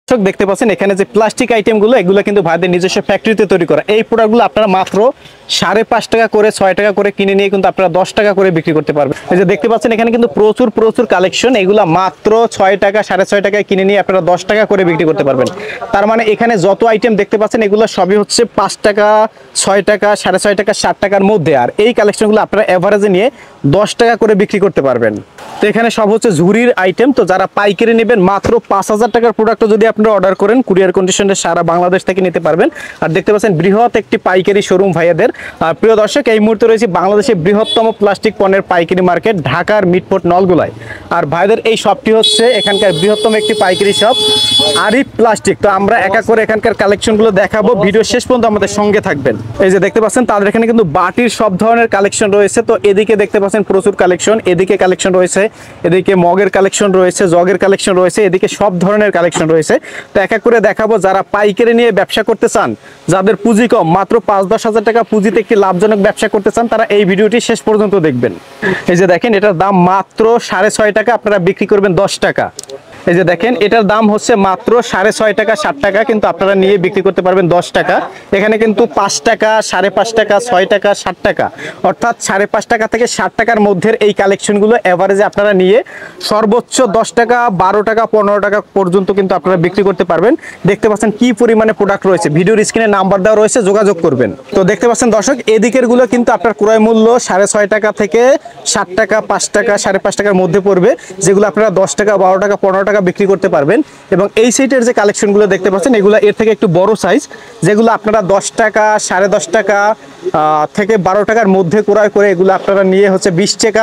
দেখতে পাচ্ছেন এখানে যে প্লাস্টিক আইটেমগুলো এগুলো কিন্তু ভাইদের নিজস্ব ফ্যাক্টরিতে তৈরি করা। এই প্রোডাক্টগুলো আপনারা মাত্র 5.5 টাকা করে 6 টাকা করে কিনে নিয়ে কিন্তু আপনারা 10 টাকা করে বিক্রি করতে পারবেন। এই যে দেখতে পাচ্ছেন এখানে কিন্তু প্রচুর কালেকশন, এগুলা মাত্র 6 টাকা 6.5 টাকায় কিনে নিয়ে আপনারা 10 টাকা করে বিক্রি করতে পারবেন। তার মানে এখানে যত আইটেম দেখতে পাচ্ছেন এগুলো সবই হচ্ছে 5 টাকা 6 টাকা 6.5 টাকা 7 টাকার মধ্যে, আর এই কালেকশনগুলো আপনারা এভারেজে নিয়ে 10 টাকা করে বিক্রি করতে পারবেন। তো এখানে সব হচ্ছে ঝুরির আইটেম। তো যারা পাইকারি নেবেন মাত্র 5000 টাকার প্রোডাক্ট যদি আপনারা অর্ডার করেন কুরিয়ার কন্ডিশনে সারা বাংলাদেশ থেকে নিতে পারবেন। আর দেখতে পাচ্ছেন বৃহৎ একটি পাইকারি শোরুম ভাইয়াদের। আর প্রিয় দর্শক, এই মুহূর্তে রয়েছে বাংলাদেশের বৃহত্তম প্লাস্টিক পণ্যের পাইকারি মার্কেট ঢাকার মিটফোর্ট নলগুলায়। আর ভাইদের এই শপটি হচ্ছে এখানকার বৃহত্তম একটি পাইকারি শপ আরিফ প্লাস্টিক। তো আমরা একা করে এখানকার কালেকশনগুলো দেখাবো, ভিডিও শেষ পর্যন্ত আমাদের সঙ্গে থাকবেন। এই যে দেখতে পাচ্ছেন তাদের এখানে কিন্তু বাটির সব ধরনের কালেকশন রয়েছে। তো এদিকে দেখতে পাচ্ছেন প্রচুর কালেকশন, এদিকে কালেকশন রয়েছে, এদিকে মগের কালেকশন রয়েছে, জগের কালেকশন রয়েছে, এদিকে সব ধরনের কালেকশন রয়েছে। তো এক এক করে দেখাবো। যারা পাইকারি নিয়ে ব্যবসা করতে চান, যাদের পুঁজি কম, মাত্র 5-10 হাজার টাকা পুঁজিতে একটি লাভজনক ব্যবসা করতে চান, তারা এই ভিডিওটি শেষ পর্যন্ত দেখবেন। এই যে দেখেন এটার দাম মাত্র 6.5 টাকা, আপনারা বিক্রি করবেন 10 টাকা। এই যে দেখেন এটার দাম হচ্ছে মাত্র 6.5 টাকা 7 টাকা, কিন্তু আপনারা নিয়ে বিক্রি করতে পারবেন 10 টাকা। এখানে কিন্তু 5 টাকা 5.5 টাকা 6 টাকা 7 টাকা, অর্থাৎ 5.5 টাকা থেকে 7 টাকার মধ্যে এই কালেকশনগুলো এভারেজে আপনারা নিয়ে সর্বোচ্চ 10 টাকা 12 টাকা 15 টাকা পর্যন্ত কিন্তু আপনারা বিক্রি করতে পারবেন। দেখতে পাচ্ছেন কি পরিমাণে প্রোডাক্ট রয়েছে, ভিডিওর স্ক্রিনে নাম্বার দেওয়া রয়েছে, যোগাযোগ করবেন। তো দেখতে পাচ্ছেন দর্শক এদিকের গুলো কিন্তু আপনার ক্রয় মূল্য 6.5 টাকা থেকে 7 টাকা 5 টাকা 5.5 টাকার মধ্যে পড়বে, যেগুলো আপনারা 10 টাকা 12 টাকা 15 টাকা বিক্রি করতে পারবেন। এবং এই সাইটের যে কালেকশনগুলো দেখতে পাচ্ছেন এগুলো এর থেকে একটু বড় সাইজ, যেগুলো আপনারা 10 টাকা 10.5 টাকা থেকে 12 টাকার মধ্যে ক্রয় করে এগুলো আপনারা নিয়ে হচ্ছে 20 টাকা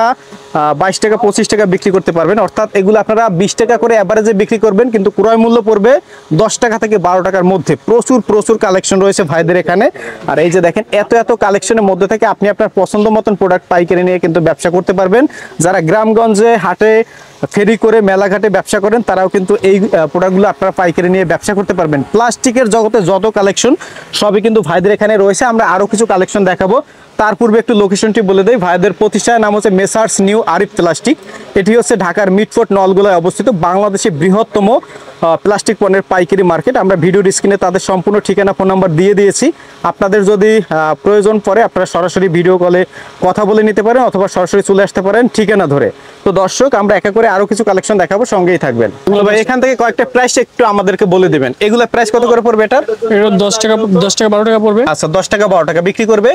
22 টাকা 25 টাকা বিক্রি করতে পারবেন। অর্থাৎ এগুলো আপনারা 20 টাকা করে এভারেজে বিক্রি করবেন, কিন্তু ক্রয় মূল্য পড়বে 10 টাকা থেকে 12 টাকার মধ্যে। প্রচুর কালেকশন রয়েছে ভাইদের এখানে। আর এই যে দেখেন এত কালেকশনের মধ্যে থেকে আপনি আপনার পছন্দ মতন প্রোডাক্ট পাইকারি নিয়ে কিন্তু ব্যবসা করতে পারবেন। যারা গ্রামগঞ্জে হাটে ফেরি করে মেলাঘাটে ব্যবসা করেন তারাও কিন্তু এই প্রোডাক্টগুলো আপনারা পাইকারি নিয়ে ব্যবসা করতে পারবেন। প্লাস্টিকের জগতে যত কালেকশন সবই কিন্তু ভাইদের এখানে রয়েছে। আমরা আরো কিছু কালেকশন দেখাবো, তার পূর্বে একটু লোকেশনটি বলে দেই। ভাইদের প্রতিষ্ঠানের নাম হচ্ছে মেসার্স নিউ আরিফ প্লাস্টিক। এটি হচ্ছে ঢাকার মিটফোর্ট নলগুলায় অবস্থিত, বাংলাদেশের বৃহত্তম প্লাস্টিক পণ্যের পাইকারি মার্কেট। আমরা ভিডিওর স্ক্রিনে তাদের সম্পূর্ণ ঠিকানা ফোন নাম্বার দিয়ে দিয়েছি। আপনাদের যদি প্রয়োজন পড়ে আপনারা সরাসরি ভিডিও কলে কথা বলে নিতে পারেন, অথবা সরাসরি চলে আসতে পারেন ঠিকানা ধরে। তো দর্শক আমরা একা করে আরো কিছু কালেকশন দেখাবো, সঙ্গেই থাকবেন। ভাই এখান থেকে কয়েকটা প্রাইস একটু আমাদেরকে বলে দিবেন। এগুলা প্রাইস কত করে পড়বে? এটা 10 টাকা 12 টাকা পড়বে। আচ্ছা 10 টাকা 12 টাকা বিক্রি করবে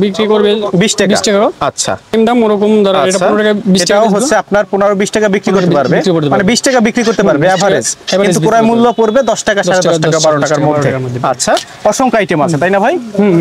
20 টাকা। আচ্ছা দাম ওরকম ধরো এটা 15 টাকা 20 টাকা হচ্ছে আপনার 15-20 টাকা বিক্রি করতে পারবে, মানে 20 টাকা বিক্রি করতে পারবে এভারেজ, কিন্তু ক্রয় মূল্য পড়বে 10 টাকা 10.5 টাকা 12 টাকার মধ্যে। আচ্ছা অসংখ্য আইটেম আছে তাই না ভাই?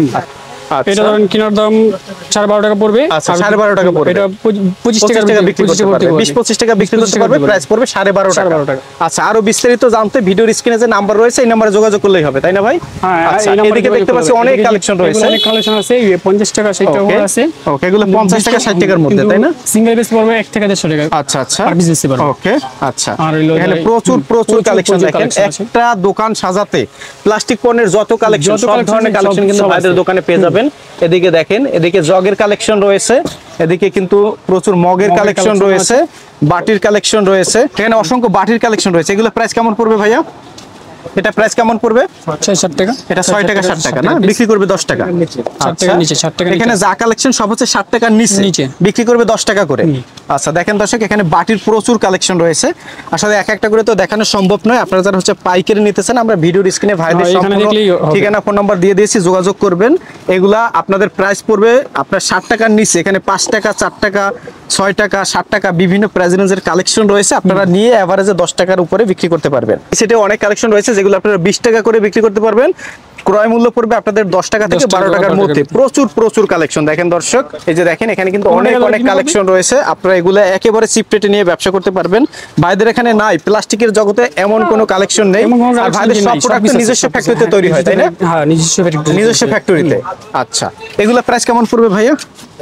এটা ধরেন কিনার দাম 12.5 টাকা পড়বে। আচ্ছা 12.5 টাকা পড়বে, এটা 25 টাকা বিক্রি করতে পারবে, 20-25 টাকা বিক্রি করতে পারবে, প্রাইস পড়বে 12.5 টাকা। আচ্ছা আরো বিস্তারিত জানতে ভিডিওর স্ক্রিনে যে নাম্বার রয়েছে এই নম্বরে যোগাযোগ করলেই হবে তাই না ভাই? আচ্ছা এদিকে দেখতে পাচ্ছি অনেক কালেকশন রয়েছে, অনেক কালেকশন আছে। 50 টাকা 60 টাকা আছে। ওকে এগুলো 50 টাকা 60 টাকার মধ্যে তাই না? সিঙ্গেল পিস পড়বে 1 টাকা 150 টাকা। আচ্ছা আচ্ছা আর বিজনেস পারবে। ওকে আচ্ছা আর এখানে প্রচুর কালেকশন দেখেন। একটা দোকান সাজাতে প্লাস্টিক পণ্যের যত কালেকশন সব ধরনের কালেকশন কিন্তু ভাইদের দোকানে পেয়ে যাবেন। এদিকে দেখেন এদিকে জগের কালেকশন রয়েছে, এদিকে কিন্তু প্রচুর মগের কালেকশন রয়েছে, বাটির কালেকশন রয়েছে, এখানে অসংখ্য বাটির কালেকশন রয়েছে। এগুলো প্রাইস কেমন পড়বে ভাইয়া? এটা প্রাইস কেমন পড়বে? 60 টাকা। এটা 6 টাকা 7 টাকা না, বিক্রি করবে 10 টাকা। 60 টাকা নিচে 60 টাকা। এখানে যা কালেকশন সব হচ্ছে 60 টাকার নিচে, বিক্রি করবে 10 টাকা করে। আচ্ছা দেখেন দর্শক এখানে বাটির প্রচুর কালেকশন রয়েছে। আসলে এক একটা করে তো দেখানো সম্ভব নয়। আপনারা যারা হচ্ছে পাইকারি নিতেছেন আমরা ভিডিওর স্ক্রিনে ভাইদের সম্পূর্ণ ঠিকানা ফোন নাম্বার দিয়ে দিয়েছি, যোগাযোগ করবেন। এগুলা আপনাদের প্রাইস পড়বে আপনার 60 টাকার নিচে। এখানে 5 টাকা 4 টাকা 6 টাকা 7 টাকা বিভিন্ন প্রাইস রেঞ্জের কালেকশন রয়েছে। আপনারা নিয়ে এভারেজে 10 টাকার উপরে বিক্রি করতে পারবেন। সেটা অনেক কালেকশন রয়েছে যেগুলো আপনারা 20 টাকা করে বিক্রি করতে পারবেন, ক্রয় মূল্য পড়বে আপনাদের 10 টাকা থেকে 12 টাকার মধ্যে। প্রচুর কালেকশন দেখেন দর্শক। এই যে দেখেন এখানে কিন্তু অনেক কালেকশন রয়েছে। আপনারা এগুলো একেবারে চিপ রেটে নিয়ে ব্যবসা করতে পারবেন। ভাইদের এখানে নাই প্লাস্টিকের জগতে এমন কোনো কালেকশন নেই। আর ভাইদের সব প্রোডাক্ট নিজস্ব ফ্যাক্টরিতে তৈরি হয় তাই না? হ্যাঁ নিজস্ব ফ্যাক্টরিতে। আচ্ছা এগুলো প্রাইস কেমন পড়বে ভাইয়া?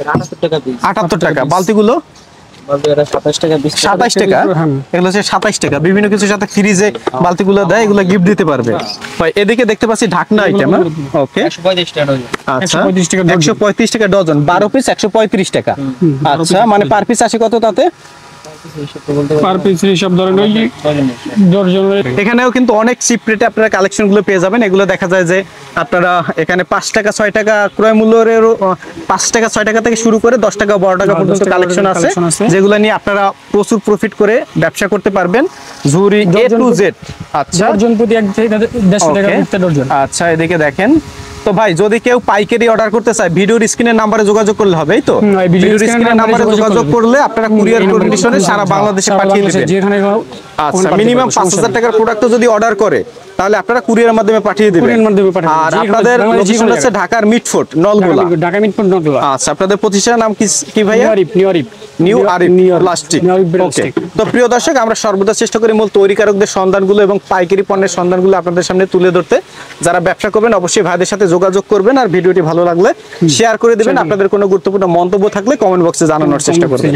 78 টাকা। বালতিগুলো 27 টাকা। এগুলো হচ্ছে 27 টাকা। বিভিন্ন কিছুর সাথে ফ্রিজে বালতিগুলো দেয়, এগুলো গিফট দিতে পারবে ভাই। এদিকে দেখতে পাচ্ছি ঢাকনা আইটেম। ওকে 135 টাকা ডজন। আচ্ছা 135 টাকা ডজন, 12 পিস 135 টাকা। আচ্ছা মানে পার পিস আসে কত তাতে? পার পিস হিসাব ধরেন ওই ডজনের এখানেও কিন্তু অনেক চিপ রেটে আপনারা কালেকশন গুলো পেয়ে যাবেন। এগুলো দেখা যায় যে আপনারা এখানে 5 টাকা 6 টাকা ক্রয় মূল্যের 5 টাকা 6 টাকা থেকে শুরু করে 10 টাকা 12 টাকা পর্যন্ত কালেকশন আছে, যেগুলো নিয়ে আপনারা প্রচুর প্রফিট করে ব্যবসা করতে পারবেন। ঝুরি A to Z। আচ্ছা, ডজন প্রতি 150 টাকা Okay. প্রতি ডজন। আচ্ছা, এদিকে দেখেন। তো ভাই যদি কেউ পাইকারি অর্ডার করতে চায় ভিডিওর স্ক্রিনের নাম্বারে যোগাযোগ করলে হবে, এই তো? এই ভিডিওর ভিডিওর স্ক্রিনের নাম্বারে যোগাযোগ করলে আপনারা কুরিয়ার কন্ডিশনে সারা বাংলাদেশে পাঠিয়ে দিবেন। যেখানে আচ্ছা, মিনিমাম 5000 টাকার প্রোডাক্ট যদি অর্ডার করে তাহলে আপনারা কুরিয়ারের মাধ্যমে পাঠিয়ে দিবেন। কুরিয়ারের মাধ্যমে পাঠিয়ে দিবেন। আর যেখানে আপনাদের বাংলাদেশে লোকেশন যেখানে হচ্ছে ঢাকার মিটফোর্ট নলগোলা। ঢাকা মিটফোর্ট নগলা। আচ্ছা, আপনাদের প্রতিষ্ঠানের নাম কি ভাইয়া? New Arif plastic. ওকে। তো প্রিয় দর্শক, আমরা সর্বদা চেষ্টা করি মূল তৈরিকারকদের সন্ধানগুলো এবং পাইকারি পণ্যের সন্ধানগুলো আপনাদের সামনে তুলে ধরতে। যারা ব্যবসা করবেন অবশ্যই ভাইদের সাথে যোগাযোগ করবেন, আর ভিডিওটি ভালো লাগলে শেয়ার করে দিবেন। আপনাদের কোনো গুরুত্বপূর্ণ মন্তব্য থাকলে কমেন্ট বক্সে জানানোর চেষ্টা করবেন।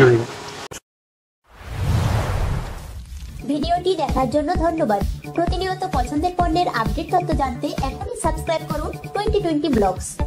ভিডিওটি দেখার জন্য ধন্যবাদ। প্রতিনিয়ত পছন্দের পণ্যের আপডেট তথ্য জানতে এখনই সাবস্ক্রাইব করুন 2020 ব্লগস।